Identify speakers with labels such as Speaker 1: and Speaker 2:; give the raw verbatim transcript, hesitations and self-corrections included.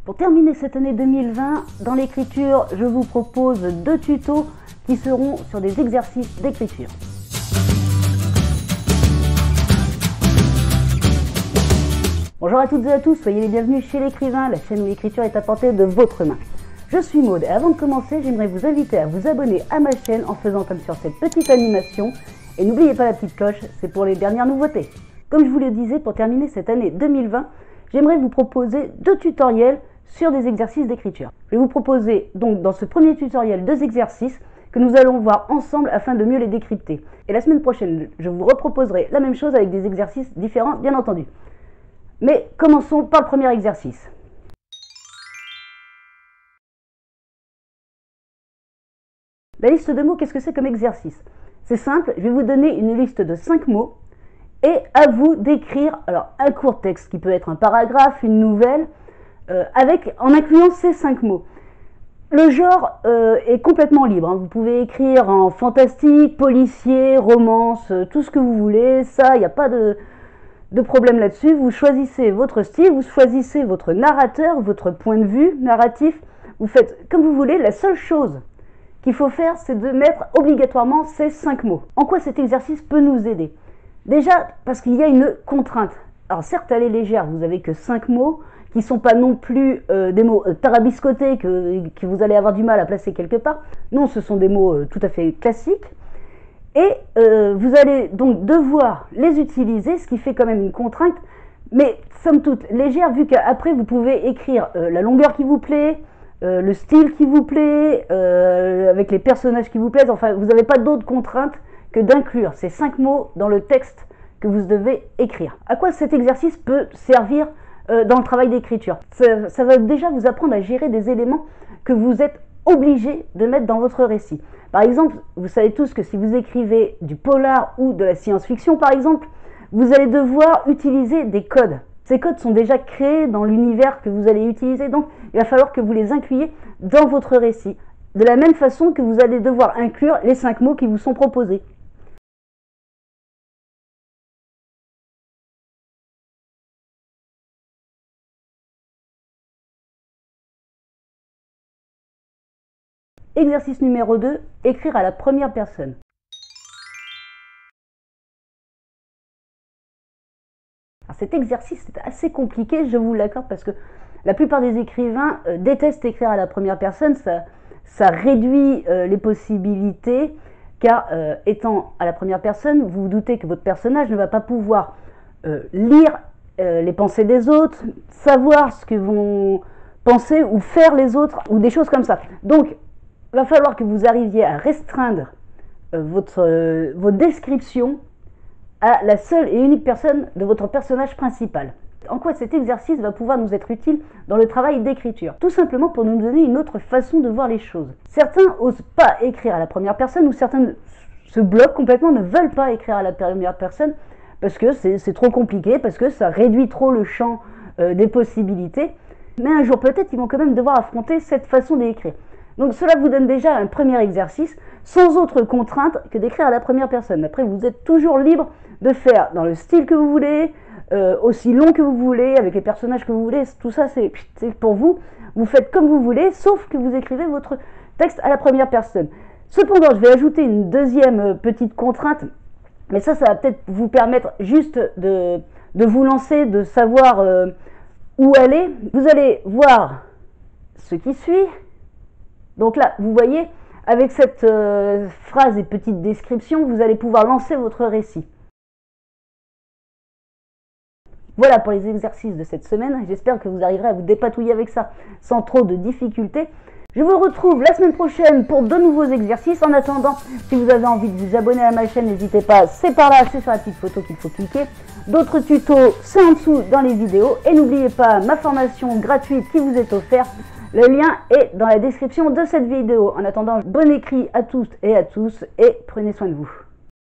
Speaker 1: Pour terminer cette année deux mille vingt, dans l'écriture, je vous propose deux tutos qui seront sur des exercices d'écriture. Bonjour à toutes et à tous, soyez les bienvenus chez l'écrivain, la chaîne où l'écriture est à portée de votre main. Je suis Maud et avant de commencer, j'aimerais vous inviter à vous abonner à ma chaîne en faisant comme sur cette petite animation. Et n'oubliez pas la petite cloche, c'est pour les dernières nouveautés. Comme je vous le disais, pour terminer cette année deux mille vingt, j'aimerais vous proposer deux tutoriels sur des exercices d'écriture. Je vais vous proposer donc dans ce premier tutoriel deux exercices que nous allons voir ensemble afin de mieux les décrypter. Et la semaine prochaine, je vous reproposerai la même chose avec des exercices différents, bien entendu. Mais commençons par le premier exercice. La liste de mots, qu'est-ce que c'est comme exercice? C'est simple, je vais vous donner une liste de cinq mots et à vous d'écrire alors un court texte qui peut être un paragraphe, une nouvelle, euh, avec, en incluant ces cinq mots. Le genre euh, est complètement libre, hein. Vous pouvez écrire en fantastique, policier, romance, euh, tout ce que vous voulez, ça, il n'y a pas de... de problème là-dessus. Vous choisissez votre style, vous choisissez votre narrateur, votre point de vue narratif, vous faites comme vous voulez. La seule chose qu'il faut faire, c'est de mettre obligatoirement ces cinq mots. En quoi cet exercice peut nous aider? Déjà, parce qu'il y a une contrainte. Alors certes, elle est légère, vous n'avez que cinq mots, qui ne sont pas non plus euh, des mots euh, tarabiscotés, que, que vous allez avoir du mal à placer quelque part. Non, ce sont des mots euh, tout à fait classiques. Et euh, vous allez donc devoir les utiliser, ce qui fait quand même une contrainte, mais somme toute légère, vu qu'après vous pouvez écrire euh, la longueur qui vous plaît, euh, le style qui vous plaît, euh, avec les personnages qui vous plaisent. Enfin, vous n'avez pas d'autres contraintes que d'inclure ces cinq mots dans le texte que vous devez écrire. À quoi cet exercice peut servir euh, dans le travail d'écriture? ça, ça va déjà vous apprendre à gérer des éléments que vous êtes obligé de mettre dans votre récit. Par exemple, vous savez tous que si vous écrivez du polar ou de la science-fiction, par exemple, vous allez devoir utiliser des codes. Ces codes sont déjà créés dans l'univers que vous allez utiliser, donc il va falloir que vous les incluiez dans votre récit. De la même façon que vous allez devoir inclure les cinq mots qui vous sont proposés. Exercice numéro deux, écrire à la première personne. Alors cet exercice est assez compliqué, je vous l'accorde, parce que la plupart des écrivains euh, détestent écrire à la première personne. Ça, ça réduit euh, les possibilités, car euh, étant à la première personne, vous vous doutez que votre personnage ne va pas pouvoir euh, lire euh, les pensées des autres, savoir ce que vont penser ou faire les autres, ou des choses comme ça. Donc, il va falloir que vous arriviez à restreindre euh, votre, euh, vos descriptions à la seule et unique personne de votre personnage principal. En quoi cet exercice va pouvoir nous être utile dans le travail d'écriture? Tout simplement pour nous donner une autre façon de voir les choses. Certains n'osent pas écrire à la première personne, ou certains se bloquent complètement, ne veulent pas écrire à la première personne parce que c'est trop compliqué, parce que ça réduit trop le champ euh, des possibilités. Mais un jour peut-être, ils vont quand même devoir affronter cette façon d'écrire. Donc cela vous donne déjà un premier exercice, sans autre contrainte que d'écrire à la première personne. Après, vous êtes toujours libre de faire dans le style que vous voulez, euh, aussi long que vous voulez, avec les personnages que vous voulez. Tout ça, c'est pour vous. Vous faites comme vous voulez, sauf que vous écrivez votre texte à la première personne. Cependant, je vais ajouter une deuxième petite contrainte, mais ça, ça va peut-être vous permettre juste de, de vous lancer, de savoir euh, où aller. Vous allez voir ce qui suit. Donc là, vous voyez, avec cette euh, phrase et petite description, vous allez pouvoir lancer votre récit. Voilà pour les exercices de cette semaine. J'espère que vous arriverez à vous dépatouiller avec ça sans trop de difficultés. Je vous retrouve la semaine prochaine pour de nouveaux exercices. En attendant, si vous avez envie de vous abonner à ma chaîne, n'hésitez pas, c'est par là, c'est sur la petite photo qu'il faut cliquer. D'autres tutos, c'est en dessous dans les vidéos. Et n'oubliez pas ma formation gratuite qui vous est offerte. Le lien est dans la description de cette vidéo. En attendant, bon écrit à toutes et à tous et prenez soin de vous.